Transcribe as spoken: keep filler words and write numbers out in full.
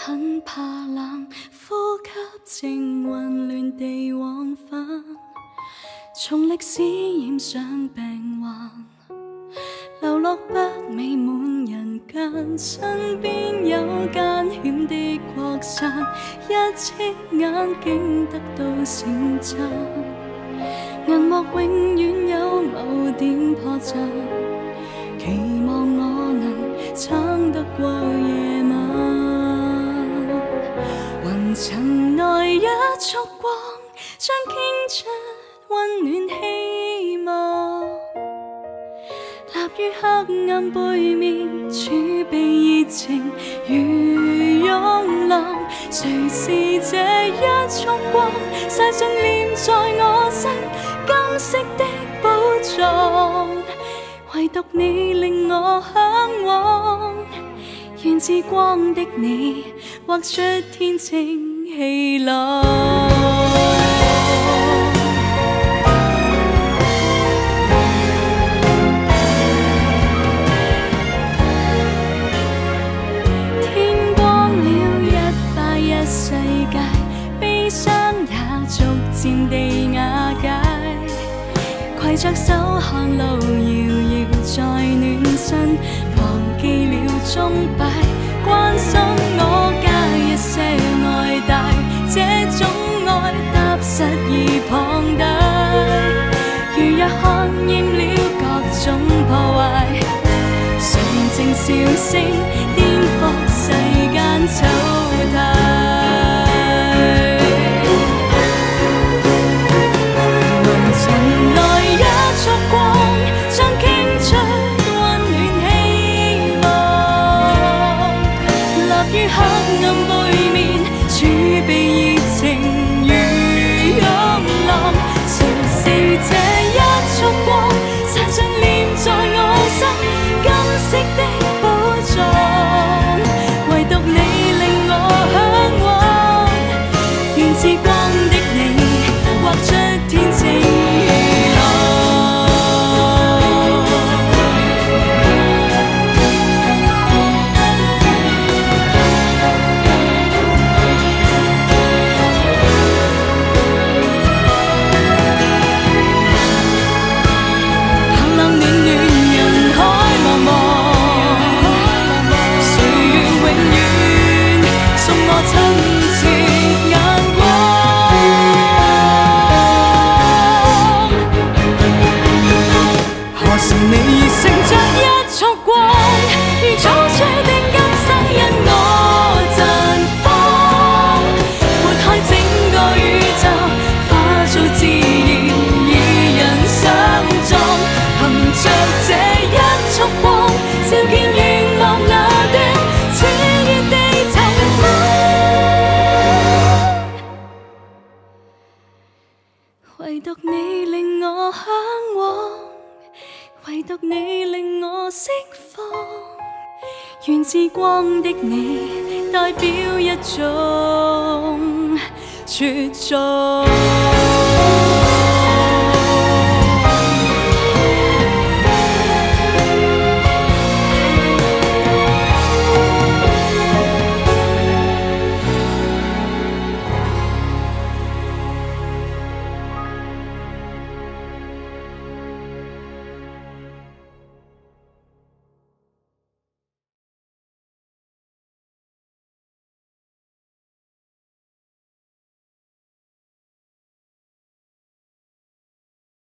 很怕冷，呼吸正混亂地往返，從歷史染上病患，流落不美滿人間，身邊有艱險的擴散，一隻眼竟得到稱讚，銀幕永遠有某點破綻，期望我能撐得過夜晚。雲層內一束光，將傾出溫暖希望，立於黑暗背面，儲備熱情如湧浪。誰是這一束光，曬進念在我身金色的寶藏，唯獨你令我向往。願至光的你，畫出天清氣朗。天光了，一塊一世界，悲傷也逐漸地瓦解，攜着手看路遙遙在暖身，忘記了鐘擺，關心我加一些愛戴，這種愛踏實而龐大，如若看厭了各種破壞，純淨笑聲顛覆世間醜態。黑暗背面，儲備熱情如湧浪。誰是這一束光，散盡念在我心金色的寶藏，唯獨你令我向往。願至光的你，畫出天清氣朗。唯獨你令我向往，唯獨你令我釋放。願至光的你，代表一種絕望。